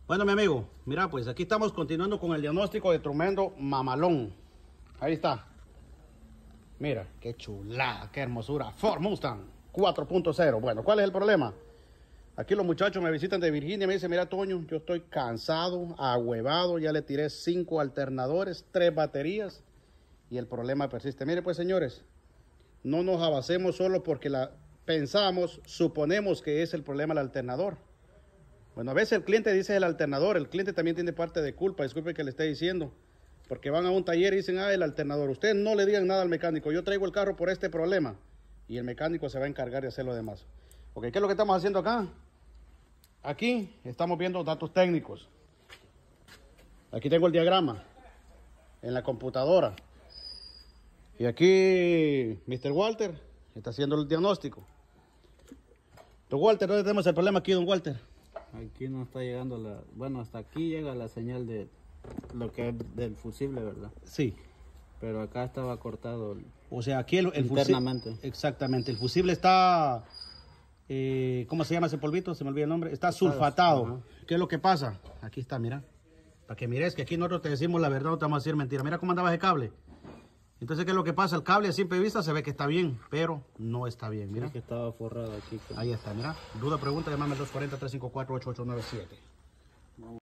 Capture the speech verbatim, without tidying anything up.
Bueno, mi amigo, mira, pues aquí estamos continuando con el diagnóstico de tremendo mamalón. Ahí está. Mira, qué chulada, qué hermosura. Ford Mustang cuatro punto cero. Bueno, ¿cuál es el problema? Aquí los muchachos me visitan de Virginia y me dicen, mira, Toño, yo estoy cansado, ahuevado, ya le tiré cinco alternadores, tres baterías y el problema persiste. Mire, pues, señores, no nos abasemos solo porque la pensamos, suponemos que es el problema del alternador. Bueno, a veces el cliente dice el alternador, el cliente también tiene parte de culpa, disculpe que le esté diciendo, porque van a un taller y dicen, ah, el alternador. Ustedes no le digan nada al mecánico, yo traigo el carro por este problema y el mecánico se va a encargar de hacer lo demás. Ok, ¿qué es lo que estamos haciendo acá? Aquí estamos viendo datos técnicos. Aquí tengo el diagrama en la computadora. Y aquí mister Walter está haciendo el diagnóstico. Don Walter, ¿dónde tenemos el problema aquí, don Walter? Aquí no está llegando la... Bueno, hasta aquí llega la señal de lo que es del fusible, ¿verdad? Sí. Pero acá estaba cortado el, O sea, aquí el, el internamente. Fusible, exactamente. El fusible está... Eh, ¿Cómo se llama ese polvito? Se me olvida el nombre. Está sulfatado. Ajá. ¿Qué es lo que pasa? Aquí está, mira. Para que mires que aquí nosotros te decimos la verdad, no te vamos a decir mentira. Mira cómo andaba ese cable. Entonces, ¿qué es lo que pasa? El cable a simple vista se ve que está bien, pero no está bien, mira. Sí, que estaba forrado aquí. Ahí está, mira. Duda, pregunta, llámame al dos cuatro, tres cinco cuatro, ocho ocho nueve siete.